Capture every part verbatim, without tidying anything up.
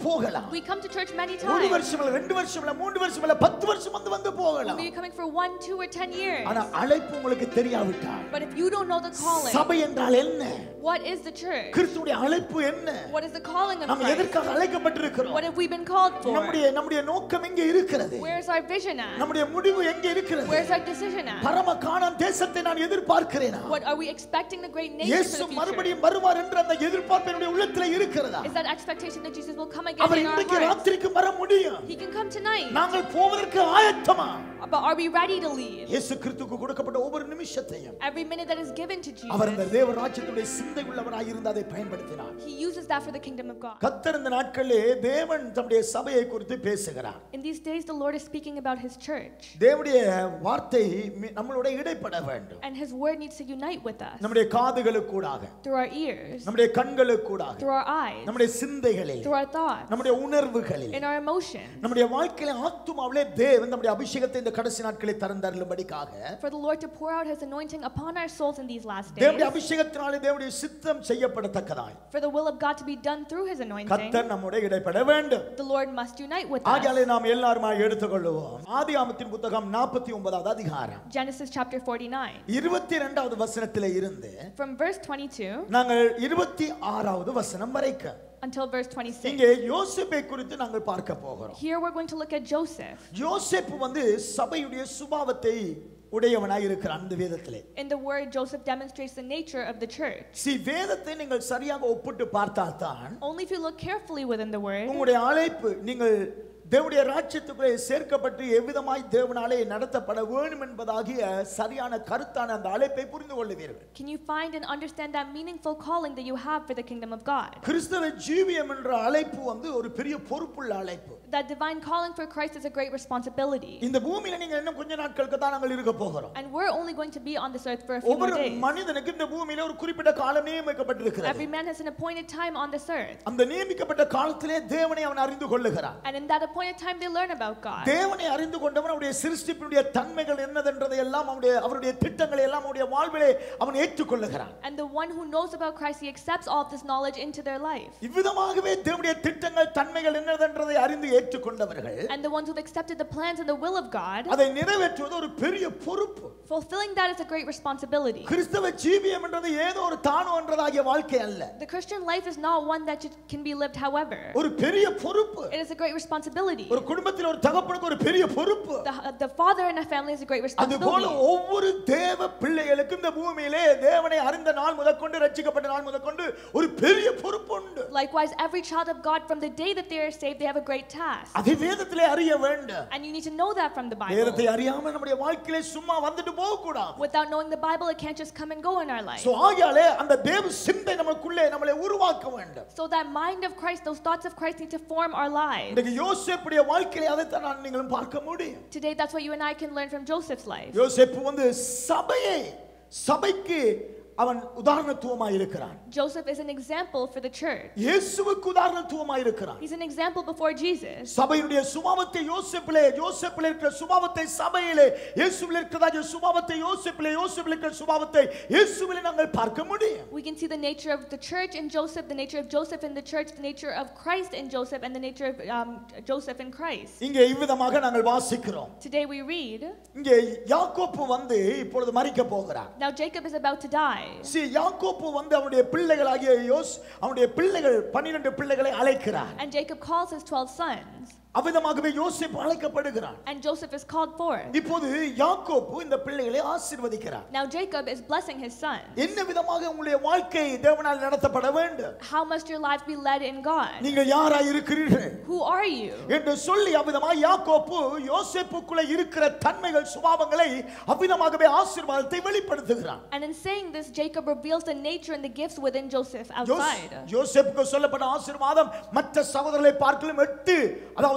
போகலாம். We come to church many ஒரு times. வருஷம் இல்ல ரெண்டு வருஷம் இல்ல மூன்று வருஷம் இல்ல பத்து வருஷம் வந்து வந்து போகலாம். Maybe you're coming for one, two, or ten years. ஆனா அழைப்பு உங்களுக்கு தெரியாவிட்டால், But if you don't know the calling, சபை என்றால் என்ன? what is the church? கிறிஸ்துவுடைய அழைப்பு என்ன? What is the calling of நாம் Christ? எதற்காக அழைக்கப்பட்டிருக்கிறோம்? What have we been called for? நம்முடைய நம்முடைய நோக்கம் எங்கே இருக்கிறது? Where is our vision at? நம்முடைய முடிவு எங்கே இருக்கிறது? Where is our decision at? பரம கானான் தேசத்தை நான் எதிர்பார்க்கிறேனா? What are we expecting the great nation இயேசு for the future? மறுபடியும் வருவார் என்ற அந்த எதிர்பார்ப்பு என்னுடைய உள்ளத்திலே இருக்கிறதா? Is that expectation that Jesus will come again our in our இன்றைக்கு hearts? ராத்திரிக்கு வர முடியும். He can come tonight. நாங்கள் போவதற்கு ஆயத்தமா? But are we ready to leave? இயேசு கிறிஸ்துவுக்கு கொடுக்கப்பட்ட ஒவ்வொரு நிமிஷத்தையும் Every minute that is given to Jesus, அவர் அந்த தேவ ராஜ்யத்துடைய சிந்தை உள்ளவராய் இருந்து அதை பயன்படுத்தினார். He uses that for the kingdom of God. கர்த்தர் இந்த நாட்களிலே தேவன் தம்முடைய சபையை குறித்து பேசுகிறார். In these days the Lord is speaking about his church. தேவனுடைய வார்த்தை நம்மளோட இடைப்பட வேண்டும். And his word needs to unite with us. நம்முடைய காதுகளுக்கூடாக, through our ears, நம்முடைய கண்களுக்கூடாக, through our eyes, நம்முடைய சிந்தைகளில், through our thoughts, நம்முடைய உணர்வுகளில், in our emotions. நம்முடைய வாழ்க்கையில ஆத்துமாவிலே தேவன் நம்முடைய அபிஷேகத்தை இந்த கடைசி நாட்களில் தரந்தருளும்படிக்காக, for the Lord to pour out his anointing upon our souls in these last days. தேவனுடைய அபிஷேகத்தினாலே தேவனுடைய சித்தம் செய்யப்படத்தக்கதாய், for the will of God to be done through his anointing. கர்த்தர் நம்மோடு இடைப்பட வேண்டும். The Lord must unite with us. ஆகையாலே நாம் எல்லாருமாய் எடுத்துக்கொள்வோம். ஆதியாகமத்தின் புத்தகம் நாற்பத்தி ஒன்பதாவது அதிகாரம், Genesis chapter forty-nine, இருபத்தி இரண்டாவது வசனத்திலே இருந்து from verse twenty-two நாங்கள் இருபத்தி ஆறாவது வசனம் வரைக்கும் until verse twenty-six. இங்கே யோசேப்பை குறித்து நாங்கள் பார்க்க போகிறோம். Here we're going to look at Joseph. யோசேப்பு வந்து சபையுடைய சுபாவத்தை உடையவனாய் இருக்கிறான் இந்த வேதத்திலே. In the word, Joseph demonstrates the nature of the church. See, வேதத்தை நீங்கள் சரியாக ஒப்பிட்டு பார்த்தால் தான் Only if you look carefully within the word, உங்களுடைய அழைப்பு நீங்கள் தேவனுடைய ராஜ்யத்துக்குள்ளே சேர்க்கப்பட்டு எவ்விதமாய் தேவனாலே நடத்தப்பட வேண்டும் என்பதாகிய சரியான கருத்தான அந்த அழைப்பை புரிந்து கொள்ளுவீர்கள். can you find and understand that meaningful calling that you have for the kingdom of God? கிறிஸ்தவ ஜீவியம் என்ற அழைப்பு வந்து ஒரு பெரிய பொறுப்புள்ள அழைப்பு. That divine calling for Christ is a great responsibility. இந்த பூமியில நீங்க இன்னும் கொஞ்ச நாட்களுக்கு தான் நாங்கள் இருக்க போகிறோம். And we're only going to be on this earth for a few more ஒவ்வொரு days. மனிதனுக்கு இந்த பூமியில ஒரு குறிப்பிட்ட காலம் நியமிக்கப்பட்டிருக்கிறது. Every man has an appointed time on this earth. அந்த நியமிக்கப்பட்ட காலத்திலே தேவனை அவன் அறிந்து கொள்ளுகிறான். And in that appointed time they learn about God. தேவனை அறிந்து கொண்டவன் அவருடைய சிருஷ்டிப்பினுடைய தன்மைகள் என்னதென்றதை எல்லாம் அவருடைய அவருடைய திட்டங்களை எல்லாம் அவருடைய வாழ்விலே அவன் ஏற்றுக்கொள்ளுகிறான். And the one who knows about Christ, he accepts all of this knowledge into their life. இவ்விதமாகவே தேவனுடைய திட்டங்கள் தன்மைகள் என்னதென்றதை அறிந்து ஏற்றுக்கொண்டவர்கள், And the ones who've accepted the plans and the will of God, அதை நிறைவேற்றுவது ஒரு பெரிய பொறுப்பு. fulfilling that is a great responsibility. கிறிஸ்தவ ஜீவியம் என்றது ஏதோ ஒரு தானோ என்றதாகிய வாழ்க்கை அல்ல. The Christian life is not one that can be lived however. ஒரு பெரிய பொறுப்பு. It is a great responsibility. ஒரு குடும்பத்தில் ஒரு தகப்பனுக்கு ஒரு பெரிய பொறுப்பு. The, the father in a family is a great அதுபோல responsibility. ஒவ்வொரு தேவ பிள்ளைகளுக்கும் இந்த பூமியிலே தேவனை அறிந்த நாள் முதற்கொண்டு ரட்சிக்கப்பட்ட நாள் முதற்கொண்டு ஒரு பெரிய பொறுப்பு உண்டு. Likewise, every child of God, from the day that they are saved, they have a great task. அதை வேதத்திலே அறிய வேண்டும். And you need to know that from the Bible. வேதத்தை அறியாம நம்முடைய வாழ்க்கையிலே சும்மா வந்துட்டு போக கூடாது. Without knowing the Bible, it can't just come and go in our life. So ஆகையாலே அந்த தேவ சிந்தை நமக்குள்ளே நம்மளை உருவாக்க வேண்டும். So that mind of Christ, those thoughts of Christ need to form our lives. இந்த யோசேப்புடைய வாழ்க்கையிலே அதை தான் நான் நீங்களும் பார்க்க முடியும். Today, that's what you and I can learn from Joseph's life. யோசேப்பு வந்து சபையை சபைக்கு அவன் உதாரணத்துவமாய் இருக்கிறான். Joseph is an example for the church. இயேசுவுக்கு உதாரணத்துவமாய் இருக்கிறான். He's an example before Jesus. சபையுடைய சுபாவத்தை யோசேப்பிலே, யோசேப்பிலே இருக்கிற சுபாவத்தை சபையிலே, இயேசுவில் இருக்கிறதாகிய சுபாவத்தை யோசேப்பிலே, யோசேப்பில் இருக்கிற சுபாவத்தை இயேசுவிலே நாங்கள் பார்க்க முடியும். We can see the nature of the church in Joseph, the nature of Joseph in the church, the nature of Christ in Joseph, and the nature of um, Joseph in Christ. இங்கே இவ்விதமாக நாங்கள் வாசிக்கிறோம். Today we read, இங்கே யாக்கோப்பு வந்து இப்பொழுது மரிக்க போகிறார். now Jacob is about to die. See, யாக்கோப்பு வந்து அவனுடைய பிள்ளைகளாகிய யோஸ் அவனுடைய பிள்ளைகள் பன்னிரண்டு பிள்ளைகளை அழைக்கிறார். And Jacob calls his twelve sons. அவ்விதமாகவே யோசேப்பு அழைக்கப்படுகிறான். And Joseph is called forth. இப்போது யாக்கோப்பு இந்த பிள்ளைகளை ஆசீர்வதிக்கிறார். Now Jacob is blessing his sons. என்ன விதமாக உங்களுடைய வாழ்க்கை தேவனால் நடத்தப்பட வேண்டும்? How must your life be led in God? நீங்கள் யாராய் இருக்கிறீர்கள்? Who are you? என்று சொல்லி அவ்விதமாக யாக்கோப்பு யோசேப்புக்குள்ள இருக்கிற தன்மைகள் சுபாவங்களை அவ்விதமாகவே ஆசீர்வாதத்தை வெளிப்படுத்துகிறான். And in saying this, Jacob reveals the nature and the gifts within Joseph outside. யோசேப்புக்கு சொல்லப்பட்ட ஆசீர்வாதம் மற்ற சகோதரர்களை பார்க்கலும் எட்டு, அதாவது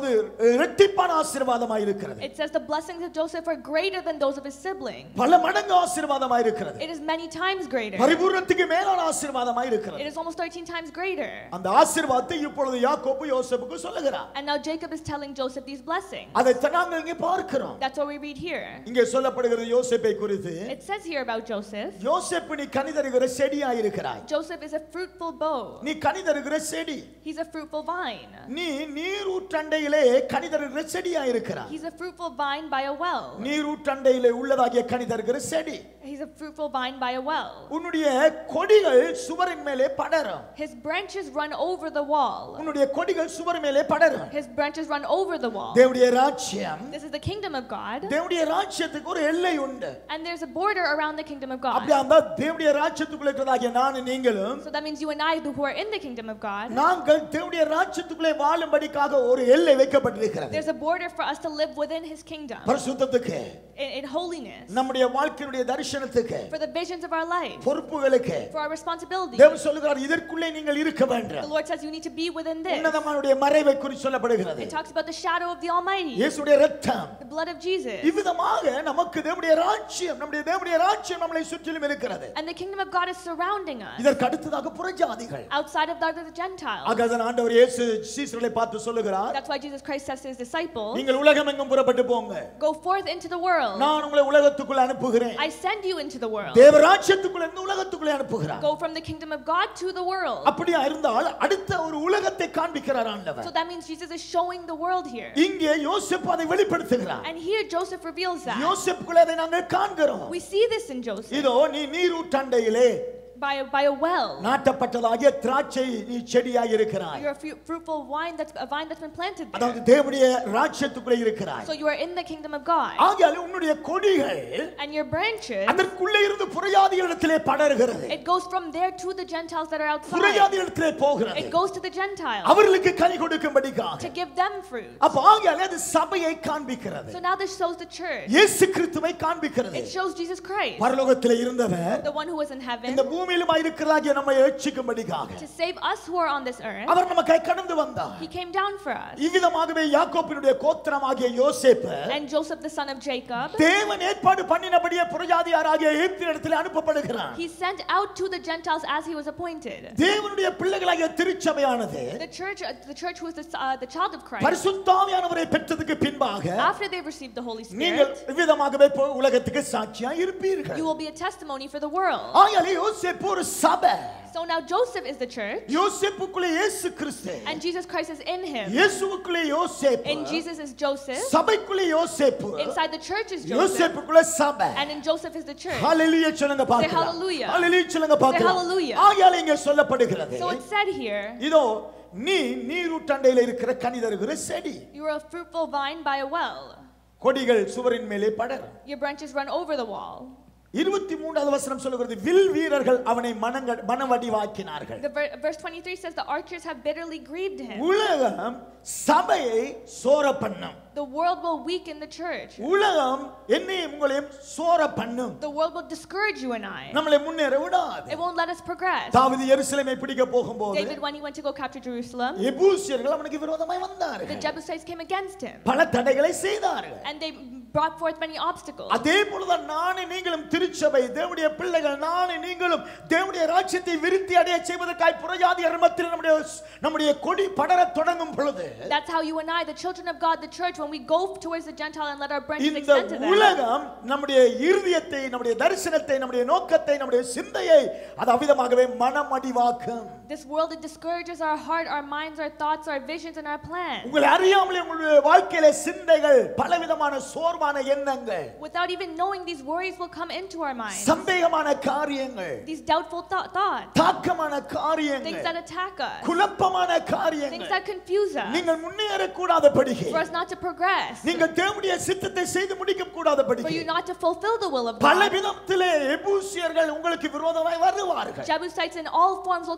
அதாவது இரட்டிப்பான ஆசீர்வாதமாய் இருக்கிறது. It says the blessings of Joseph are greater than those of his siblings. பல மடங்கு ஆசீர்வாதமாய் இருக்கிறது. It is many times greater. பரிபூரணத்துக்கு மேலான ஆசீர்வாதமாய் It இருக்கிறது. is almost thirteen times greater. அந்த ஆசீர்வாதத்தை இப்பொழுது யாக்கோபு யோசேப்புக்கு சொல்லுகிறார். And now Jacob is telling Joseph these blessings. அதை நாங்கள் இங்கே பார்க்கிறோம். That's what we read here. இங்கே சொல்லப்படுகிறது யோசேப்பை குறித்து. It says here about Joseph. யோசேப்பு நீ கனிதருகிற செடியாய் இருக்கிறாய். Joseph is a fruitful bough. நீ கனிதருகிற செடி. He's a fruitful vine. நீ நீரூற்றண்டையிலே கனிதருகிற செடியாய் இருக்கிறாய். He's a fruitful vine by a well. நீரூற்றண்டையிலே உள்ளதாகிய கனிதருகிற செடி. He's a fruitful vine by a well. உன்னுடைய கொடிகள் சுவரின் மேலே படரும். His branches run over the wall. உன்னுடைய கொடிகள் சுவர் மேலே படரும். His branches run over the wall. தேவனுடைய ராஜ்யம். This is the kingdom of God. தேவனுடைய ராஜ்யத்துக்கு ஒரு எல்லை உண்டு. And there's a border around the kingdom of God. அப்படியே அந்த தேவனுடைய ராஜ்யத்துக்குள்ள இருக்கிறதாகிய நான் நீங்களும் So that means you and I who are in the kingdom of God. நாங்கள் தேவனுடைய ராஜ்யத்துக்குள்ளே வாழும்படிக்காக ஒரு எல்லை வைக்கப்பட்டிருக்கிறது. There's a border for us to live within his kingdom. பரிசுத்தத்துக்கு. In, in holiness. நம்முடைய வாழ்க்கையுடைய தரிசனத்துக்கு. For the visions of our life. பொறுப்புகளுக்கு. For our responsibilities. தேவன் சொல்கிறார் இதற்குள்ளே நீங்கள் இருக்க வேண்டும். The Lord says you need to be within this. உன்னதமானவருடைய மறைவை குறித்து சொல்லப்படுகிறது. It talks about the shadow of the Almighty. இயேசுவுடைய இரத்தம். The blood of Jesus. இவ்விதமாக நமக்கு தேவனுடைய ராஜ்யம் நம்முடைய தேவனுடைய ராஜ்யம் நம்மை சுற்றிலும் இருக்கிறது. And the kingdom of God is surrounding us. இதற்கு அடுத்ததாக புறஜாதிகள். Outside of that are the Gentiles. ஆகவே ஆண்டவர் இயேசு சீஷர்களை பார்த்து சொல்லுகிறார். That's why Jesus Christ says to his disciples. நீங்கள் உலகமெங்கும் புறப்பட்டு போங்க. Go forth into the world. நான் உங்களை உலகத்துக்குள்ள அனுப்புகிறேன். I send you into the world. தேவ ராஜ்யத்துக்குள்ள இந்த உலகத்துக்குள்ள அனுப்புகிறார். Go from the kingdom of God to the world. அப்படியே இருந்தால் அடுத்த ஒரு உலகத்தை காண்பிக்கிறார் ஆண்டவர். So that means Jesus is showing the world here. இங்கே யோசேப்பு அதை வெளிப்படுத்துகிறார். And here Joseph reveals that. யோசேப்புக்குள்ள அதை நாங்கள் காண்கிறோம். We see this in Joseph. இதோ நீ நீரூற்றண்டையிலே by a, by a well. நாட்டப்பட்டதாகிய திராட்சை செடியாய் இருக்கிறாய். You're a fruitful vine that's a vine that's been planted there. அதாவது தேவனுடைய ராஜ்யத்துக்குள்ள இருக்கிறாய். So you are in the kingdom of God. ஆகையால் உன்னுடைய கொடிகள் and your branches அதற்குள்ளே இருந்து புறஜாதிகளிடத்திலே படர்கிறது. It goes from there to the Gentiles that are outside. புறஜாதிகளிடத்திலே போகிறது. It goes to the Gentiles. அவர்களுக்கு கனி கொடுக்கும்படியாக. To give them fruit. அப்ப ஆகையால் அது சபையை காண்பிக்கிறது. So now this shows the church. இயேசு கிறிஸ்துவை காண்பிக்கிறது. It shows Jesus Christ. பரலோகத்திலே இருந்தவர் the one who was in heaven. இந்த பூமியிலும் இருக்கிறாகிய நம்மை ரட்சிக்கும்படியாக. To save us who are on this earth. அவர் நமக்காய் கடந்து வந்தார். He came down for us. இவ்விதமாகவே யாக்கோபினுடைய கோத்திரமாகிய யோசேப்பு and Joseph the son of Jacob. தேவன் ஏற்பாடு பண்ணினபடியே புறஜாதியாராகிய எகிப்தியரிடத்தில் அனுப்பப்படுகிறார். He sent out to the Gentiles as he was appointed. தேவனுடைய பிள்ளைகளாகிய திருச்சபையானது the church the church who is the, uh, the child of Christ. பரிசுத்தாவியானவரை பெற்றதுக்கு பின்பாக after they received the Holy Spirit. நீங்கள் இவ்விதமாகவே உலகத்துக்கு சாட்சியாய் இருப்பீர்கள். You will be a testimony for the world. ஆகையால் யோசேப்பு ஒரு சபை. So now Joseph is the church. யோசேப்புக்குள்ளே இயேசு கிறிஸ்து. And Jesus Christ is in him. இயேசுவுக்குள்ளே யோசேப்பு. In Jesus is Joseph. சபைக்குள்ளே யோசேப்பு. Inside the church is Joseph. யோசேப்புக்குள்ளே சபை. And in Joseph is the church. ஹalleluya சொல்லுங்க பார்க்கலாம். Say hallelujah. ஹalleluya சொல்லுங்க பார்க்கலாம். Say hallelujah. ஆகையால் இங்கே சொல்லப்படுகிறது. So it said here. இதோ நீ நீரூற்றண்டையில இருக்கிற கனி தருகிற செடி. You are a fruitful vine by a well. கொடிகள் சுவரின் மேலே படரும். Your branches run over the wall. இருபத்தி மூன்றாவது வசனம் சொல்கிறது வில் வீரர்கள் அவனை மனவடிவாக்கினார்கள். The verse twenty-three says the archers have bitterly grieved him. உலகம் சபையை சோர பண்ணும். The world will weaken the church. உலகம் என்னையும் உங்களையும் சோர பண்ணும். The world will discourage you and I. நம்மளை முன்னேற விடாது. It won't let us progress. தாவீது எருசலேமை பிடிக்க போகும்போது David when he went to go capture Jerusalem. எபூசியர்கள் அவனுக்கு விரோதமாய் வந்தார்கள். The Jebusites came against him. பல தடைகளை செய்தார்கள். And they brought forth many obstacles. அதே போலதான் நானே நீங்களும் திருச்சபை தேவனுடைய பிள்ளைகள் நானே நீங்களும் தேவனுடைய ராஜ்யத்தை விருத்தி அடைய செய்வதற்காய் புறஜாதியர் மத்தியில் நம்முடைய நம்முடைய கொடி படர தொடங்கும் பொழுது That's how you and I the children of God the church when we go towards the Gentile and let our branches extend to them. இந்த உலகம் நம்முடைய இருதயத்தை நம்முடைய தரிசனத்தை நம்முடைய நோக்கத்தை நம்முடைய சிந்தையை அது அவிதமாகவே மனமடிவாக்கும். This world it discourages our heart, our minds, our thoughts, our visions and our plans. உங்களை அறியாமலே உங்களுடைய வாழ்க்கையிலே சிந்தைகள் பலவிதமான சோர்வான எண்ணங்கள் Without even knowing these worries will come into our minds. சந்தேகமான காரியங்கள் These doubtful th- thoughts. தாக்கமான காரியங்கள் Things that attack us. குழப்பமான காரியங்கள் Things that confuse us. நீங்கள் முன்னேற கூடாதபடிக்கு For us not to progress. நீங்கள் தேவனுடைய சித்தத்தை செய்து முடிக்க கூடாதபடிக்கு For you not to fulfill the will of God. பலவிதத்திலே எபூசியர்கள் உங்களுக்கு விரோதமாய் வருவார்கள். Jebusites in all forms will come to attack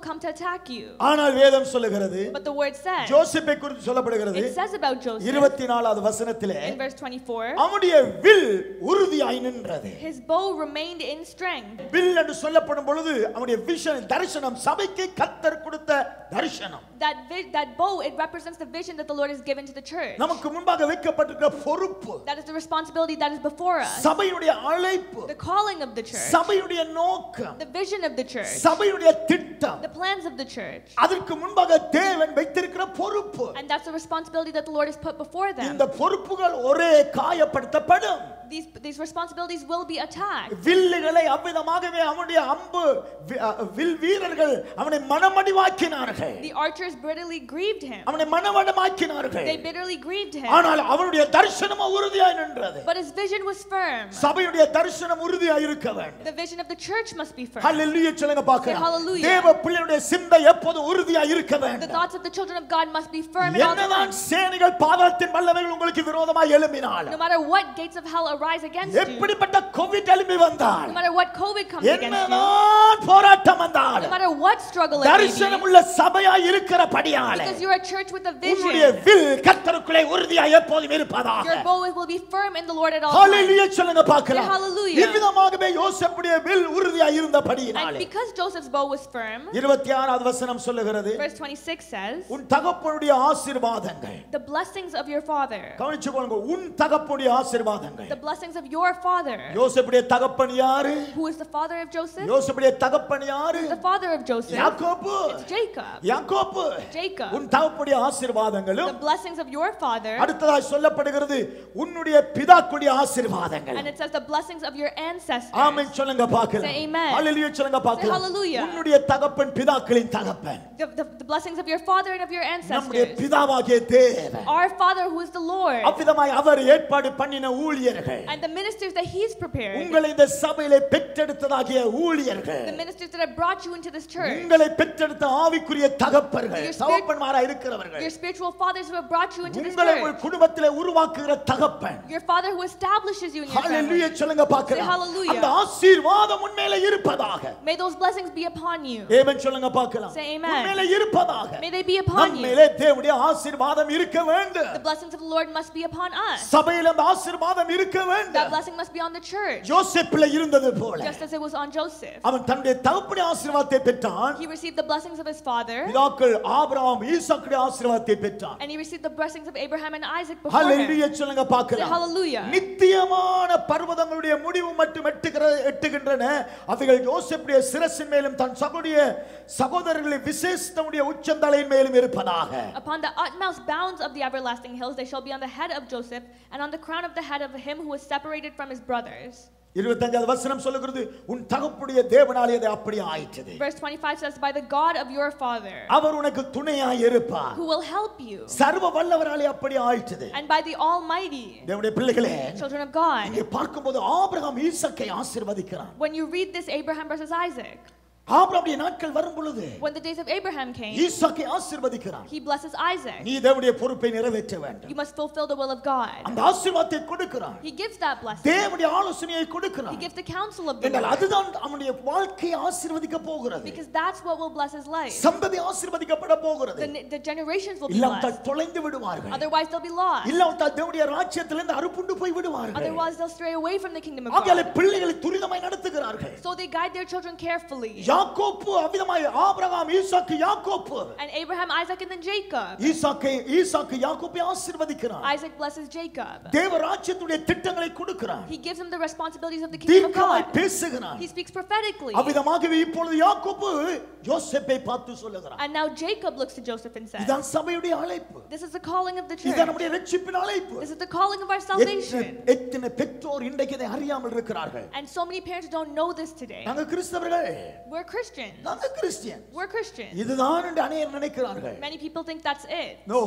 attack you. ஆனால் வேதம் சொல்லுகிறது, But the word says, யோசேப்பை குறித்து சொல்லப்படுகிறது it says about Joseph இருபத்தி நான்காவது வசனத்திலே, in verse twenty-four, அவனுடைய வில் உறுதியாய் நின்றது. his bow remained in strength. வில் என்று சொல்லப்படும் பொழுது அவனுடைய விஷன், தரிசனம், சபைக்கு கர்த்தர் கொடுத்த தரிசனம். That vi- that bow, it represents the vision that the Lord has given to the church. நமக்கு முன்பாக வைக்கப்பட்டிருக்கிற பொறுப்பு, That is the responsibility that is before us. சபையுடைய அழைப்பு, The calling of the church. சபையுடைய நோக்கம், The vision of the church. சபையுடைய திட்டம், The plans of the church. அதற்கு முன்பாக தேவன் வைத்திருக்கிற பொறுப்பு. And that's the responsibility that the Lord has put before them. இந்த பொறுப்புகள் ஒரே காயப்படுத்தப்படும். These, these responsibilities will be attacked. வில்லுகளை அவ்விதமாகவே அவனுடைய அம்பு வி- அ, வில் வீரர்கள் அவனை மனமடிவாக்கினார்கள். The archers bitterly grieved him. அவனை மனமடிவாக்கினார்கள். They bitterly grieved him. ஆனால் அவனுடைய தரிசனம் உறுதியாய் நின்றது. But his vision was firm. சபையுடைய தரிசனம் உறுதியாய் இருக்க வேண்டும். The vision of the church must be firm. ஹல்லேலூயா சொல்லுங்க Say பார்க்கலாம். hallelujah. தேவ பிள்ளையுடைய சிந்தை எப்போதும் உறுதியாய் இருக்க The வேண்டும். thoughts of the children of God must be firm at all என்னதான் times. சேனைகள் பாதாளத்தின் வல்லமைகள் உங்களுக்கு விரோதமாய் எழும்பினாலும், No matter what gates of hell arise against you, எப்படிப்பட்ட கோவிட் எழும்பி வந்தால், no matter what COVID comes against you, என்னதான் போராட்டம் no வந்தாலும், matter what struggle it may தரிசனம் be, உள்ள சபையாய் இருக்கிறபடியாலே because you're a church with a உன்னுடைய vision, வில் கர்த்தருக்குள்ளே உறுதியாய் எப்போதும் இருப்பதாக. your bow will be firm in the Lord at all times. ஹல்லேலூயா சொல்லுங்க பார்க்கலாம். Say hallelujah. இவ்விதமாகவே யோசேப்புடைய வில் உறுதியாய் And இருந்தபடியினாலே, because Joseph's bow was firm, இருபத்தி ஆறாவது வசனம் சொல்லுகிறது, verse twenty-six says, உன் தகப்பனுடைய ஆசீர்வாதங்கள், the blessings of your father, கவனிச்சுக்கோங்க, உன் தகப்பனுடைய ஆசீர்வாதங்கள். the blessings of your father. யோசேப்புடைய தகப்பன் யாரு? Who is the father of Joseph? யோசேப்புடைய தகப்பன் யாரு? The father of Joseph. யாக்கோபு. It's Jacob. யாக்கோபு. Jacob. உன் தகப்பனுடைய ஆசீர்வாதங்களும், The blessings of your father. அடுத்ததாய் சொல்லப்படுகிறது உன்னுடைய பிதாக்குடைய ஆசீர்வாதங்கள். And it says the blessings of your ancestors. ஆமென் சொல்லுங்க பார்க்கலாம். Say amen. ஹல்லேலூயா சொல்லுங்க பார்க்கலாம். hallelujah. உன்னுடைய தகப்பன் பிதாக்களின் தகப்பன். The, the, the blessings of your father and of your நம்முடைய ancestors. பிதாவாகிய தேவன். Our father who is the Lord. அவ்விதமாய் அவர் ஏற்பாடு பண்ணின ஊழியர்கள், And the ministers that he's prepared. உங்களை இந்த சபையிலே பெற்றெடுத்ததாகிய ஊழியர்கள், The ministers that have brought you into this church. உங்களை பெற்றெடுத்த ஆவிக்குரிய தகப்பர்கள், Your spirit- தகப்பன்மாரா இருக்கிறவர்கள், Your spiritual fathers who have brought you into this உங்களை church. உங்கள் குடும்பத்திலே உருவாக்குகிற தகப்பன். Your father who establishes you in your hallelujah family. சொல்லுங்க Say பார்க்கலாம். hallelujah. அந்த ஆசீர்வாதம் உன்மேலே இருப்பதாக. May those blessings be upon you. ஆமென் சொல்லுங்க பார்க்கலாம். Say amen. உன்மேலே இருப்பதாக. May they be upon you. நம்மேலே தேவனுடைய ஆசீர்வாதம் இருக்க வேண்டும். The blessings of the Lord must be upon us. சபையில அந்த ஆசீர்வாதம் இருக்க That வேண்டும். blessing must be on the church. யோசேப்பிலே இருந்தது போல Just as it was on Joseph. அவன் தன்னுடைய தகப்பனுடைய ஆசீர்வாதத்தை பெற்றான். He received the blessings of his father. பிதாக்கள் ஆபிரகாம் ஈசாக்குடைய ஆசீர்வாதத்தை பெற்றான். And he received the blessings of Abraham and Isaac before him. ஹல்லேலூயா சொல்லுங்க Say பார்க்கலாம். hallelujah. நித்தியமான பர்வதங்களுடைய முடிவு மட்டும் எட்டுகிற எட்டுகின்றன. அவைகள் யோசேப்புடைய சிரசின் மேலும் தன் சகோதரிய சகோதரர்களின் விசேஷனுடைய உச்சந்தலையின் மேலும் இருப்பதாக. Upon the utmost bounds of the everlasting hills they shall be on the head of Joseph and on the crown of the head of him who was separated from his brothers. இருபத்தைந்தாவது வசனம் சொல்லுகிறது உன் தகப்பனுடைய தேவனாலே அது அப்படியே ஆயிற்று. Verse twenty-five says, by the God of your father, அவர் உனக்கு துணையாய் இருப்பார். who will help you, சர்வ வல்லவராலே அப்படியே ஆயிற்று. and by the Almighty. தேவனுடைய பிள்ளைகளே, Children of God, இங்கே பார்க்கும்போது ஆபிரகாம் ஈசாக்கை ஆசீர்வதிக்கிறான். when you read this, Abraham versus Isaac, ஆபிரகாமுடைய நாட்கள் வரும் பொழுது when the days of Abraham came, ஈசாக்கை ஆசீர்வதிக்கிறான். he blesses Isaac. நீ தேவனுடைய பொறுப்பை நிறைவேற்ற வேண்டும். You must fulfill the will of God. அந்த ஆசீர்வாதத்தை கொடுக்கிறான். He gives that blessing. தேவனுடைய ஆலோசனையை He கொடுக்கிறான். gives the counsel of the என்றால் Lord. அதுதான் அவனுடைய வாழ்க்கையை ஆசீர்வதிக்க போகிறது. Because that's what will bless his life. சந்ததி ஆசீர்வதிக்கப்பட போகிறது. The, the generations will be இல்லாவிட்டால் blessed. தொலைந்து விடுவார்கள். Otherwise they'll be lost. இல்லாவிட்டால் தேவனுடைய ராஜ்யத்திலிருந்து அறுப்புண்டு போய் விடுவார்கள். Otherwise they'll stray away from the kingdom of ஆகையால் God. பிள்ளைகளை துரிதமாய் நடத்துகிறார்கள். So they guide their children carefully. யாக்கோப்பு அவ்விதமாய் ஆபிரகாம் ஈசாக்கு யாக்கோப்பு And Abraham, Isaac, and then Jacob. ஈசாக்கை ஈசாக்கு யாக்கோப்பை ஆசீர்வதிக்கிறான். Isaac blesses Jacob. தேவ ராஜ்யத்துடைய திட்டங்களை கொடுக்கிறான். He gives him the responsibilities of the kingdom of தீர்க்கமாய் God. பேசுகிறான். He speaks prophetically. அவ்விதமாகவே இப்பொழுது யாக்கோப்பு யோசேப்பை பார்த்து சொல்லுகிறான். And now Jacob looks to Joseph and says, இதான் சபையுடைய அழைப்பு. this is the calling of the இதான் church. நம்முடைய ரட்சிப்பின் அழைப்பு. This is the calling of our salvation. எத்தனை- எத்தனை பெற்றோர் இன்றைக்கு இதை அறியாமல் இருக்கிறார்கள். And so many parents don't know this today. நாங்க கிறிஸ்தவர்கள், We're Christians. நாங்க கிறிஸ்டியன். We're Christians. இதுதான் என்று அநேகர் நினைக்கிறார்கள். Many people think that's it. No,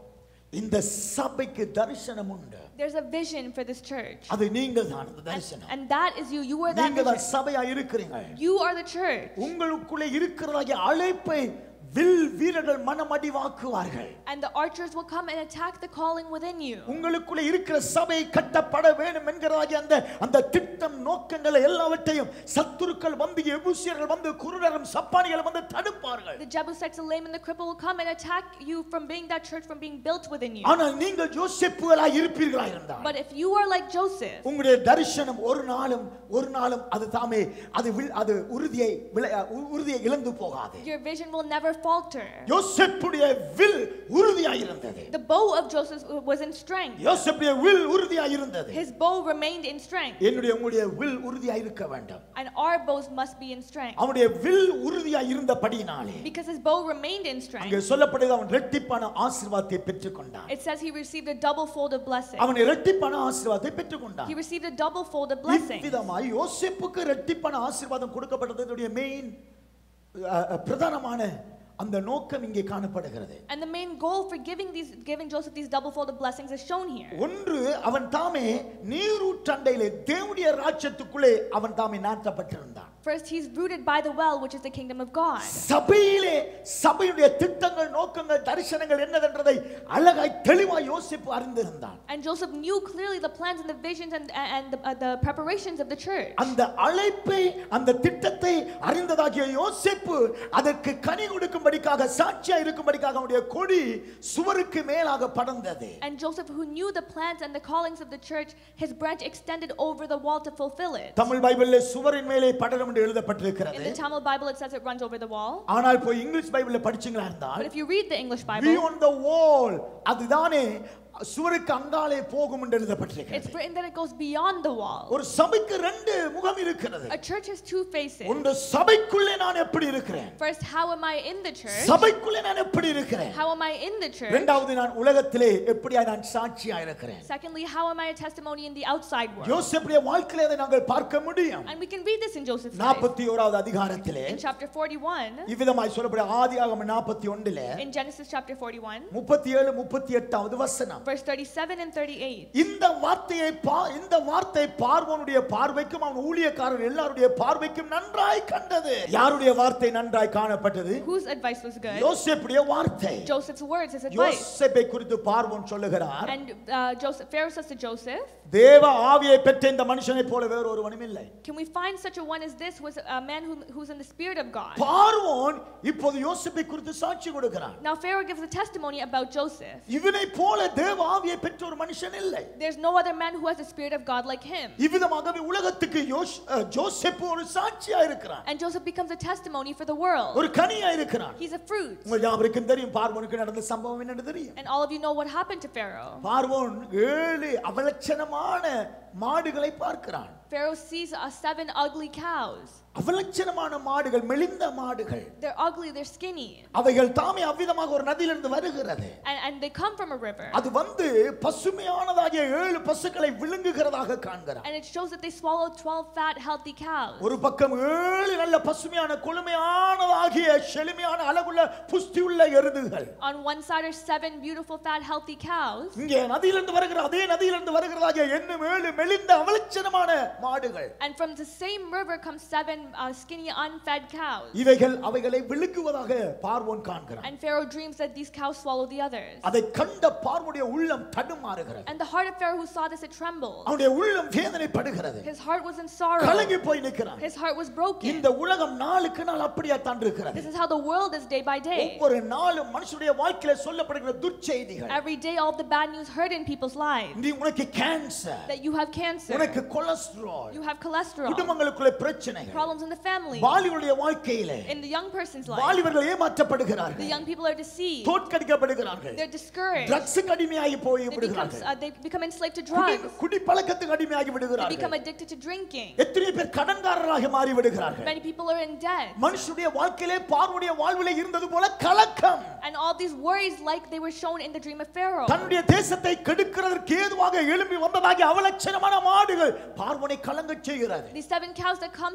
இந்த சபைக்கு தரிசனம் உண்டு. There's a vision for this church. அது நீங்கள் தான் அந்த And, தரிசனம். and that is you. You are that நீங்க தான் vision. சபையா இருக்கிறீங்க. You are the church. உங்களுக்குள்ளே இருக்கிறதாகிய அழைப்பை வில் வீரர்கள் மனமடிவாக்குவார்கள். And the archers will come and attack the calling within you. உங்களுக்குள்ள இருக்கிற சபை கட்டப்பட வேண்டும் என்கிறதாகிய அந்த அந்த திட்டம் நோக்கங்களை எல்லாவற்றையும் சத்துருக்கள் வந்து எபூசியர்கள் வந்து குருடரும் சப்பானிகள் வந்து தடுப்பார்கள். The Jebusites, the lame and the cripple will come and attack you from being that church from being built within you. ஆனால் நீங்கள் யோசேப்புகளாய் இருப்பீர்களாய் இருந்தால், But if you are like Joseph, உங்களுடைய தரிசனம் ஒரு நாளும் ஒரு நாளும் அது தாமே அது அது உறுதியை உறுதியை இழந்து போகாது. Your vision will never falter. யோசேப்புடைய வில் உறுதியாய் இருந்தது. The bow of Joseph was in strength. யோசேப்புடைய வில் உறுதியாய் இருந்தது. His bow remained in strength. என்னுடைய உங்களுடைய வில் உறுதியாய் இருக்க வேண்டும். And our bows must be in strength. அவனுடைய வில் உறுதியாய் இருந்தபடியினாலே, Because his bow remained in strength, அங்கே சொல்லப்படுகிறது அவன் இரட்டிப்பான ஆசீர்வாதத்தை பெற்றுக்கொண்டான். it says he received a double folded blessing. அவன் இரட்டிப்பான ஆசீர்வாதத்தை பெற்றுக்கொண்டான். He received a double folded blessing. இவ்விதமாய் யோசேப்புக்கு இரட்டிப்பான ஆசீர்வாதம் கொடுக்கப்பட்டதுடைய மெயின் பிரதானமான அந்த நோக்கம் இங்கே காணப்படுகிறது. And the main goal for giving these giving Joseph these double folded blessings is shown here. ஒன்று, அவன் தாமே நீரூற்றண்டையிலே தேவனுடைய ராஜ்யத்துக்குள்ளே அவன் தாமே நாட்டப்பட்டிருந்தான். First, he's rooted by the well, which is the kingdom of God. சபையிலே சபையுடைய திட்டங்கள் நோக்கங்கள் தரிசனங்கள் என்னதென்றதை அழகாய் தெளிவாய் யோசேப்பு அறிந்திருந்தான். And Joseph knew clearly the plans and the visions and and the, uh, the preparations of the church. அந்த அழைப்பை அந்த திட்டத்தை அறிந்ததாகிய யோசேப்பு அதற்கு கனி கொடுக்கும்படிக்காக சாட்சியா இருக்கும்படிக்காக அவனுடைய கொடி சுவருக்கு மேலாக படர்ந்தது. And Joseph, who knew the plans and the callings of the church, his branch extended over the wall to fulfill it. Tamil பைபிளிலே சுவரின் மேலே படரும் என்று எழுதப்பட்டிருக்கிறது. In the Tamil Bible it says it runs over the wall. ஆனால் போய் English பைபிள்ல படிச்சீங்களா இருந்தால், But if you read the English Bible, beyond the wall, அதுதானே சுவருக்கு அங்காலே போகும் என்று எழுதப்பட்டிருக்கிறது. it's written that it goes beyond the wall. ஒரு சபைக்கு ரெண்டு முகம் இருக்கிறது. A church has two faces. ஒன்று, சபைக்குள்ளே நான் எப்படி இருக்கிறேன். First, how am I in the church? சபைக்குள்ளே நான் எப்படி இருக்கிறேன். How am I in the church? இரண்டாவது, நான் உலகத்திலே எப்படியா நான் சாட்சியா இருக்கிறேன். Secondly, how am I a testimony in the outside world? யோசேப்புடைய வாழ்க்கையிலே அதை நாங்கள் பார்க்க முடியும். And we can read this in Joseph's life. நாற்பத்தி ஓராவது அதிகாரத்திலே In chapter forty-one, இவ்விதமாய் சொல்லப்பட ஆதியாகமம் நாற்பத்தி ஒன்றிலே in Genesis chapter forty-one, முப்பத்தி ஏழு முப்பத்தி எட்டாவது வசனம், verse thirty-seven and thirty-eight. இந்த வார்த்தையை இந்த வார்த்தை பார்வோனுடைய பார்வைக்கும் அவன் ஊழியக்காரர் எல்லாருடைய பார்வைக்கும் நன்றாய் கண்டது. யாருடைய வார்த்தை நன்றாய் காணப்பட்டது? Whose advice was good? யோசேப்புடைய வார்த்தை. Joseph's words, his advice. யோசேப்பை குறித்து பார்வோன் சொல்லுகிறார், And uh, Joseph, Pharaoh says to Joseph, தேவ ஆவியை பெற்ற இந்த மனுஷனைப் போல வேறு ஒருவனும் இல்லை. can we find such a one as this, who is a man who, who's in the spirit of God? பார்வோன் இப்போது யோசேப்பை குறித்து சாட்சி கொடுக்கிறான். Now Pharaoh gives a testimony about Joseph. இவனை போல தேவ ஆவியை பெற்ற ஒரு மனுஷன் இல்லை. There's no other man who has the spirit of God like him. இவ்விதமாகவே உலகத்துக்கு யோசேப்பு ஒரு சாட்சியா இருக்கிறான். And Joseph becomes a testimony for the world. ஒரு கனியா இருக்கிறான். He's a fruit. உங்களுக்கு யாவருக்கும் தெரியும் பார்வோனுக்கு நடந்த சம்பவம் என்னன்னு தெரியும். And all of you know what happened to Pharaoh. பார்வோன் ஏழு அவலட்சணமான மாடுகளை பார்க்கிறான். Pharaoh sees uh, seven ugly cows. அவலட்சணமான மாடுகள், மெலிந்த மாடுகள். They're ugly, they're skinny. அவைகள் தாமே அவ்விதமாக ஒரு நதியிலிருந்து வருகிறது. And and they come from a river. அது வந்து பசுமையானதாகிய ஏழு பசுக்களை விழுங்குகிறதாக காண்கிறான். And it shows that they swallow twelve fat healthy cows. ஒரு பக்கம் ஏழு நல்ல பசுமையான குளுமையானதாகிய செழுமையான அழகுள்ள புஷ்டியுள்ள எருதுகள். On one side are seven beautiful fat healthy cows. இங்கே நதியிலிருந்து வருகிற அதே நதியிலிருந்து வருகிறதாகிய இன்னும் ஏழு மெலிந்த அவலட்சணமான மாடுகள். And from the same river come seven uh, skinny unfed cows. இவைகள் அவைகளை விழுங்குவதாக பார்வோன் காண்கிறான். And Pharaoh dreams that these cows swallow the others. அதை கண்ட பார்வோனுடைய உள்ளம் தடுமாறுகிறது. And the heart of Pharaoh who saw this, it trembled. அவனுடைய உள்ளம் வேதனைப்படுகிறது. His heart was in sorrow. கலங்கி போய் நிற்கிறான். His heart was broken. இந்த உலகம் நாளுக்கு நாள் அப்படியே தான் இருக்கிறது. This is how the world is day by day. ஒவ்வொரு நாளும் மனுஷனுடைய வாழ்க்கையில சொல்லப்படுகிற துர்ச்செய்திகள். Every day all the bad news heard in people's lives. நீ உனக்கு cancer, that you have cancer, உனக்கு கொலஸ்ட்ரால், you have cholesterol, குடும்பங்களுக்குள்ள பிரச்சனைகள், problems in the family, வாலிபருடைய வாழ்க்கையிலே, in the young person's life, வாலிபர்கள் the ஏமாற்றப்படுகிறார்கள், young people are deceived, தோற்கடிக்கப்படுகிறார்கள், they're discouraged, ட்ரக்ஸ்க்கு அடிமையாகி போய் they become, விடுகிறார்கள், uh, they become enslaved to drugs, குடி பழக்கத்துக்கு அடிமையாகி they become விடுகிறார்கள், addicted to drinking, எத்தனை பேர் கடன்காரராக மாறி விடுகிறார்கள். many people are in debt, மனுஷனுடைய வாழ்க்கையிலே பார்வோனுடைய வாழ்விலே இருந்தது போல கலக்கம். and all these worries like they were shown in the dream of Pharaoh. தன்னுடைய தேசத்தை கெடுக்கிறதற்கு ஏதுவாக எழும்பி வந்ததாகிய அவலட்சணமான மாடுகள் பார்வோனை கலங்கச் செய்கிறது. These seven cows that come to destroy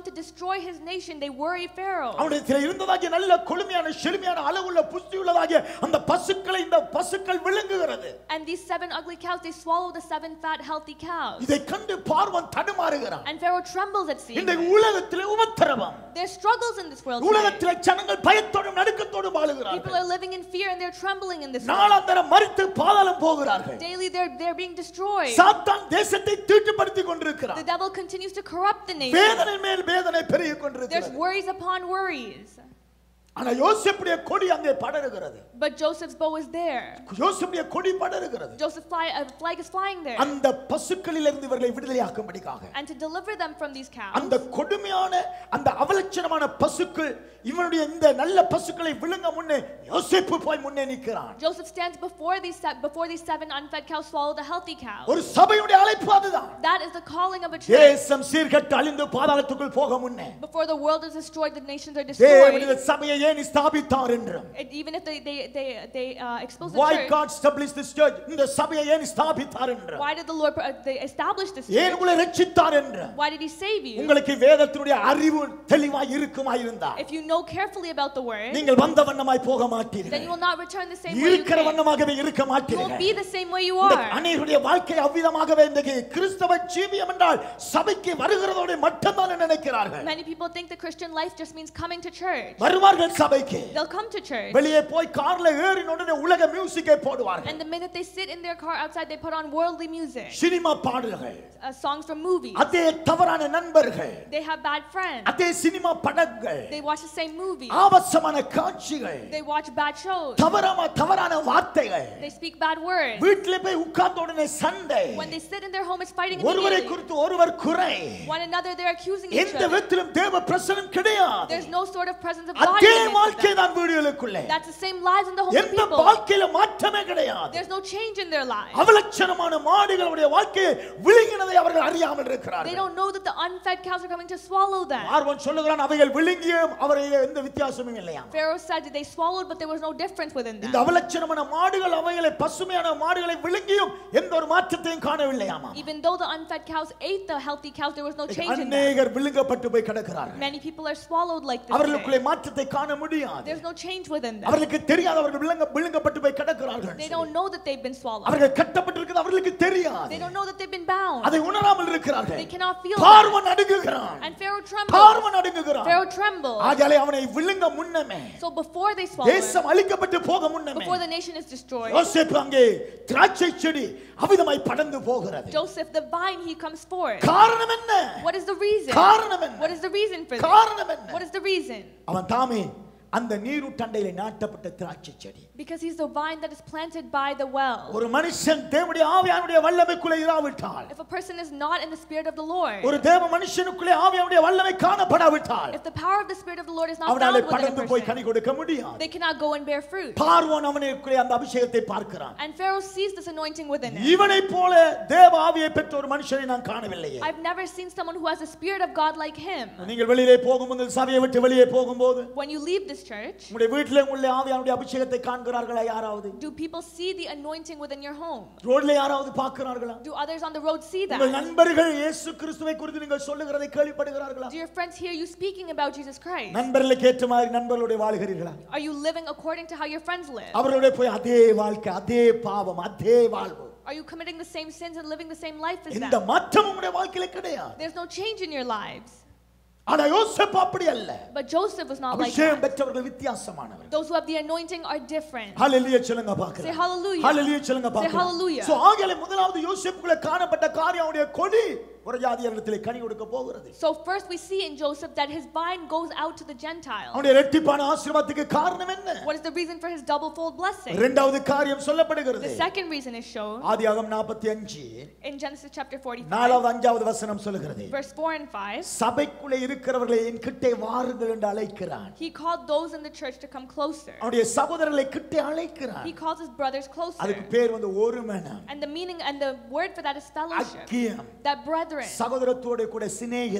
destroy his nation, they worry Pharaoh. அவனிடத்தில் இருந்ததாகிய நல்ல கொழுமையான செழுமையான அளவுள்ள புஷ்டி உள்ளதாகிய அந்த பசுக்களை இந்த பசுக்கள் விழுங்குகிறது. And these seven ugly cows, they swallow the seven fat healthy cows. இதை கண்டு பார்வோன் தடுமாறுகிறான். And Pharaoh trembles at seeing இந்த this. உலகத்திலே உபத்திரவம். There are struggles in this world today. உலகத்திலே ஜனங்கள் பயத்தோடும் நடுக்கத்தோடும் வாழுகிறார்கள். People are living in fear and they're trembling in this world. நாளாந்தரம் மரித்து பாதாளம் போகிறார்கள். Daily they're they're being destroyed. சாத்தான் தேசத்தை தீட்டுப்படுத்திக் கொண்டிருக்கிறான். The devil continues to corrupt the nation. வேதனை மேல் வேதனை பெருகிக் கொண்டிருக்கிறது. There's worries upon worries. ஆனா யோசேப்புடைய கொடி அங்கே படருகிறது. But Joseph's bow is there. யோசேப்புடைய கொடி படருகிறது. Joseph's fly, uh, flag is flying there. அந்த பசுக்களிலிருந்து இவர்களை விடுதலையாக்கும்படிக்காக. And to deliver them from these cows. அந்த கொடுமையான அந்த அவலட்சணமான பசுக்கள் இவனுடைய இந்த நல்ல பசுக்களை விழுங்க முன்னே யோசேப்பு போய் முன்னே நிற்கிறான். Joseph stands before these before these seven unfed cows swallow the healthy cows. ஒரு சபையுடைய அழைப்பு அதுதான். That is the calling of a church. தேசம் சீர்கெட்டு அழிந்து பாதாளத்துக்குள் போக முன்னே. Before the world is destroyed, the nations are destroyed. தேவனுடைய சபையை ஏன் ஸ்தாபித்தார் என்று. Even if they they they they uh, expose the Why church. God established this church? இந்த சபையை ஏன் ஸ்தாபித்தார் என்று. Why did the Lord uh, they establish this church? ஏன் உங்களை ரட்சித்தார் என்று. Why did he save you? உங்களுக்கு வேதத்தினுடைய அறிவு தெளிவாய் இருக்குமாய் இருந்தால். If you know carefully about the word, நீங்கள் வந்த வண்ணமாய் போக மாட்டீர்கள். then you will not return the same way you இருக்கிற came. வண்ணமாகவே இருக்க You மாட்டீர்கள். will be the same way you இந்த are. அநேகருடைய வாழ்க்கை அவ்விதமாகவே இன்றைக்கு கிறிஸ்தவ ஜீவியம் என்றால் சபைக்கு வருகிறதோடு மட்டும்தான் நினைக்கிறார்கள். Many people think the Christian life just means coming to church. வருவார்கள் சபைக்கு. They'll come to church. வெளியே போய் கார்ல ஏறின உடனே உலக மியூசிக்கை போடுவார்கள். And the minute they sit in their car outside, they put on worldly music. Cinema பாடல்கள். Uh, songs from movies. அதே தவறான நண்பர்கள். They have bad friends. அதே சினிமா படங்கள். They watch the same movies. ஆபாசமான காட்சிகள். They watch bad shows. தவறான தவறான வார்த்தைகள். They speak bad words. வீட்டிலே போய் உட்கார்ந்த உடனே சண்டை. When they sit in their home, it's fighting ஒருவரை immediately. குறித்து ஒருவர் குறை. One another, they're accusing each எந்த other. விதத்திலும் தேவ பிரசன்னம் கிடையாது. There's no sort of presence of God in அதே the midst of வாழ்க்கை them. தான் வீடுகளுக்குள்ளே. That's the same lives in the homes of எந்த people. வாழ்க்கையில மாற்றமே கிடையாது. There's no change in their lives. அவலட்சணமான மாடுகளுடைய வாழ்க்கையை விழுங்கினதை அவர்கள் அறியாமல் They இருக்கிறார்கள். don't know that the unfed cows are coming to swallow them. பார்வோன் சொல்லுகிறான் அவைகள் விழுங்கியும் அவரையிலே எந்த வித்தியாசமும் இல்லையா. Pharaoh said that they swallowed, but there was no difference within them. இந்த அவலட்சணமான மாடுகள் அவைகளை பசுமையான மாடுகளை விழுங்கியும் எந்த ஒரு மாற்றத்தையும் காணவில்லையாமா. Even though the unfed cows ate the healthy cows, there was no change in them. அநேகர் விழுங்கப்பட்டு போய் கிடக்கிறார்கள். Many people are swallowed like this. அவர்களுக்குள்ளே மாற்றத்தை காண முடியாது. There's no change within them. அவர்களுக்கு தெரியாது அவர்கள் விழுங்க விழுங்கப்பட்டு போய் கிடக்கிறார்கள். They don't know that they've been swallowed. அவர்கள் கட்டப்பட்டிருக்கிறது அவர்களுக்கு தெரியாது. They don't know that they've been bound. அதை உணராமல் இருக்கிறார்கள். They cannot feel பார்வோன் that. நடுங்குகிறான். And Pharaoh trembled. பார்வோன் நடுங்குகிறான். Pharaoh trembled. ஆகையாலே அவனை விழுங்க முன்னமே So before they swallowed him, தேசம் அழிக்கப்பட்டு போக முன்னமே before the nation is destroyed, யோசேப்பு அங்கே திராட்சை செடி அவிதமாய் படர்ந்து போகிறது. Joseph the vine, he comes forth. காரணம் என்ன? What is the reason? காரணம் என்ன? What is the reason for this? காரணம் என்ன? What is the reason? அவன் தாமே அந்த நீருட்டண்டையிலே நாட்டப்பட்ட திராட்சை செடி. Because he's the vine that is planted by the well. ஒரு மனுஷன் தேவனுடைய ஆவியானுடைய வல்லமைக்குள்ளே இராவிட்டால், If a person is not in the spirit of the Lord, ஒரு தேவ மனுஷனுக்குள்ளே ஆவியானுடைய வல்லமை காணப்படாவிட்டால், if the power of the spirit of the Lord is not found அவனாலே within a படர்ந்து போய் கனி person, கொடுக்க முடியாது. they cannot go and bear fruit. பார்வோன் அவனுக்குள்ளே அந்த அபிஷேகத்தை பார்க்கிறான். And Pharaoh sees this anointing within him. இவனைப் போல தேவ ஆவியை பெற்ற ஒரு மனுஷனை நான் காணவில்லையே. I've never seen someone who has the spirit of God like him. நீங்கள் வெளியிலே போகும்போது சபையை விட்டு வெளியே போகும்போது When you leave this church, உங்களுடைய வீட்டிலே உள்ள ஆவியானுடைய அபிஷேகத்தை காண்கிறார்களா யாராவது? do people see the anointing within your home? ரோட்ல யாராவது பார்க்கிறார்களா? Do others on the road see உங்கள் that? நண்பர்கள் இயேசு கிறிஸ்துவை குறித்து நீங்கள் சொல்லுகிறதை கேள்விப்படுகிறார்களா? Do your friends hear you speaking about Jesus Christ? நண்பர்களுக்கு ஏற்ற மாதிரி நண்பர்களோட வாழ்கிறீர்களா? Are you living according to how your friends live? அவர்களோட போய் அதே வாழ்க்கை அதே பாவம் அதே வாழ்வு. Are you committing the same sins and living the same life as இந்த them? மாற்றம் உங்களுடைய வாழ்க்கையில கிடையாது. There's no change in your lives. ஆனா யோசேப்பு அப்படி அல்ல. But Joseph was not like அபிஷேகம் that. பெற்றவர்கள் வித்தியாசமானவர்கள். Those who have the anointing are different. ஹalleluya சொல்லுங்க பார்க்கலாம். Say hallelujah. ஹalleluya சொல்லுங்க Say பார்க்கலாம். hallelujah. சோ ஆகையால முதலாவது யோசேப்புக்குள்ள காணப்பட்ட காரியம் அவருடைய கொடி ஒரு ஜாதியரிடத்திலே கனி கொடுக்க போகிறது. So first we see in Joseph that his vine goes out to the Gentiles. அவருடைய இரட்டிப்பான ஆசீர்வாதத்துக்கு காரணம் என்ன? What is the reason for his double fold blessing? இரண்டாவது காரியம் சொல்லப்படுகிறது. The second reason is shown ஆதியாகமம் நாற்பத்தி ஐந்து in Genesis chapter forty-five, நாலாவது அஞ்சாவது வசனம் சொல்லுகிறது. verse four and five. சபைக்குள்ளே இருக்கிறவர்களை என் கிட்டே வாருங்கள் என்று அழைக்கிறான். He called those in the church to come closer. அவருடைய சகோதரர்களை கிட்டே அழைக்கிறான். He calls his brothers closer. அதுக்கு பேர் வந்து ஒருமனம். And the meaning and the word for that is fellowship. ஐக்கியம். That brethren, சகோதரத்தோட கூட சிநேகிதம்.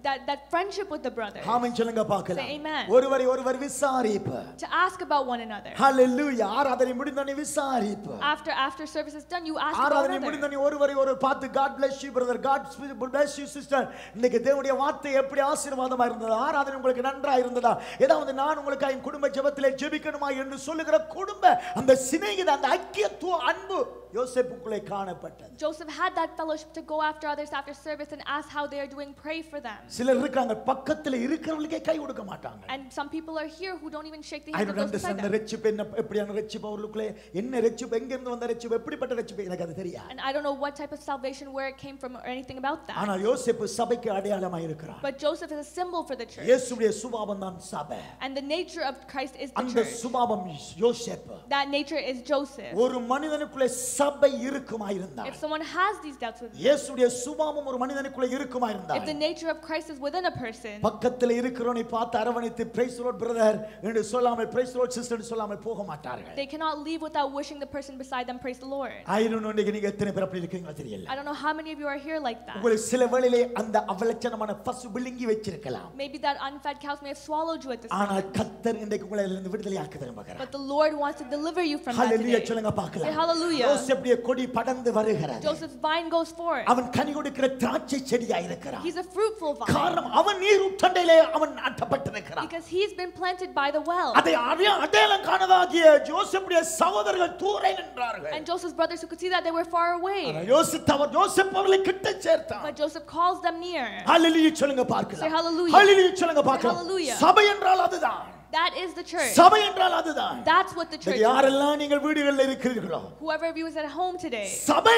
that that friendship with the brothers. ஆமென் சொல்லுங்க பார்க்கலாம். Say amen. ஒருவரை ஒருவர் விசாரிப்பு. To ask about one another. Hallelujah. ஆராதனை முடிந்தனே விசாரிப்பு. After after service is done, you ask about ஆராதனை another. முடிந்தனே ஒருவரை ஒருவர் பார்த்து God bless you brother, God bless you sister. இன்னைக்கு தேவனுடைய வார்த்தை எப்படி ஆசீர்வாதமா இருந்ததா? ஆராதனை உங்களுக்கு நன்றா இருந்ததா? ஏதாவது நான் உங்களுக்காக என் குடும்ப ஜெபத்திலே ஜெபிக்கணுமா என்று சொல்லுகிற குடும்ப அந்த சிநேகித அந்த ஐக்கியத்துவ அன்பு யோசேப்புக்குள்ளே காணப்பட்டது. Joseph had that fellowship to go after others after service and ask how they are doing, pray for them. சிலர் இருக்காங்க பக்கத்துல இருக்கிறவங்களுக்கே கை கொடுக்க மாட்டாங்க. And some people are here who don't even shake the I hand of don't those beside understand the them. ரெச்சிப்பு என்ன எப்படியான ரெச்சிப்பு அவர்களுக்குள்ளே என்ன ரெச்சிப்பு எங்க இருந்து வந்த ரெச்சிப்பு எப்படிப்பட்ட ரெச்சிப்பு எனக்கு அது தெரியாது. And I don't know what type of salvation, where it came from or anything about that. ஆனா யோசேப்பு சபைக்கு அடையாளமாய் இருக்கிறார். But Joseph is a symbol for the church. இயேசுவுடைய சுபாவம் தான் சபை. And the nature of Christ is the அந்த church. சுபாவம் யோசேப்பு. That nature is Joseph. ஒரு மனிதனுக்குள்ளே சபை இருக்குமாயிருந்தால் If someone has these doubts with him, இயேசுவுடைய சுபாவம் ஒரு மனிதனுக்குள்ளே இருக்குமாயிருந்தால் if the nature of Christ is within a person, பக்கத்துல இருக்கிறவனை பார்த்து அரவணைத்து praise the Lord brother என்று சொல்லாமல் praise the Lord sister என்று சொல்லாமல் போக மாட்டார்கள். they cannot leave without wishing the person beside them praise the Lord. I don't know இன்னைக்கு நீங்க எத்தனை பேர் அப்படி இருக்கீங்களோ தெரியல. I don't know how many of you are here like that. உங்களுக்கு சில வேளையிலே அந்த அவலட்சணமான பசு விழுங்கி வச்சிருக்கலாம். Maybe that unfed cows may have swallowed you at this ஆனா time. கர்த்தர் இன்றைக்கு உங்களை அதிலிருந்து விடுதலையாக்க விரும்புகிறார். But the Lord wants to deliver you from that hallelujah today. சொல்லுங்க Say பார்க்கலாம். hallelujah. யோசேப்புடைய கொடி படர்ந்து வருகிறது. Joseph's vine goes forth. அவன் கனி கொடுக்கிற திராட்சை செடியாய் இருக்கிறான். He's a fruitful vine. காரணம் அவன் நீர் ஊற்றண்டையிலே அவன் நாட்டப்பட்டிருக்கிறான். Because he's been planted by the well. அதை அடையாளம் காணதாகிய யோசேப்புடைய சகோதரர்கள் தூரே நின்றார்கள். And Joseph's brothers who could see that they were far away. யோசேப் அவர் யோசேப் அவர்களை கிட்ட சேர்த்தான். But Joseph calls them near. ஹalleluya சொல்லுங்க பார்க்கலாம். Say hallelujah. ஹalleluya சொல்லுங்க பார்க்கலாம். Hallelujah. சபை என்றால் அதுதான். That is the church. சபை என்றால் அதுதான். That's what the church is. யாரெல்லாம் நீங்கள் வீடுகளில் இருக்கிறீர்களோ Whoever of you is at home today, சபை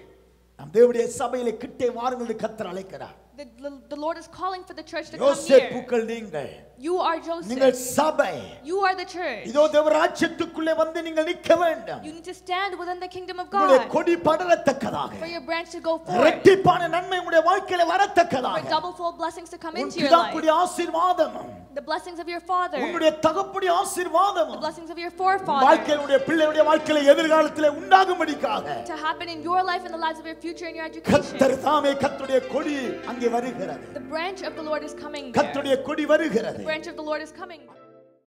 நம் தேவனுடைய சபையிலே கிட்டே வாருங்கள் என்று கர்த்தர் அழைக்கிறார். the, the, the Lord is calling for the church to come near. யோசேப்புக்கள் நீங்கள். You are நீங்கள் Joseph. சபை. You are the church. இதோ தேவராஜ்யத்துக்குள்ளே வந்து நீங்கள் நிற்க வேண்டும். You need to stand within the kingdom of உங்களுடைய God கொடி படரத்தக்கதாக. for your branch to go forth. இரட்டிப்பான நன்மை உங்களுடைய வாழ்க்கையிலே For வரத்தக்கதாக. double-fold blessings to come உன் into your life. பிதாவுடைய ஆசீர்வாதம். The blessings of your father. உன்னுடைய தகப்பனுடைய ஆசீர்வாதம். The blessings of your forefather. வாழ்க்கையினுடைய பிள்ளைகளுடைய வாழ்க்கையிலே எதிர்காலத்திலே உண்டாகும்படிக்காக. To happen in your life and the lives of your future and your education. கர்த்தர் தாமே கர்த்தருடைய கொடி அங்கே வருகிறது. The branch of the Lord is coming there. கர்த்தருடைய கொடி வருகிறது. The branch of the Lord is coming.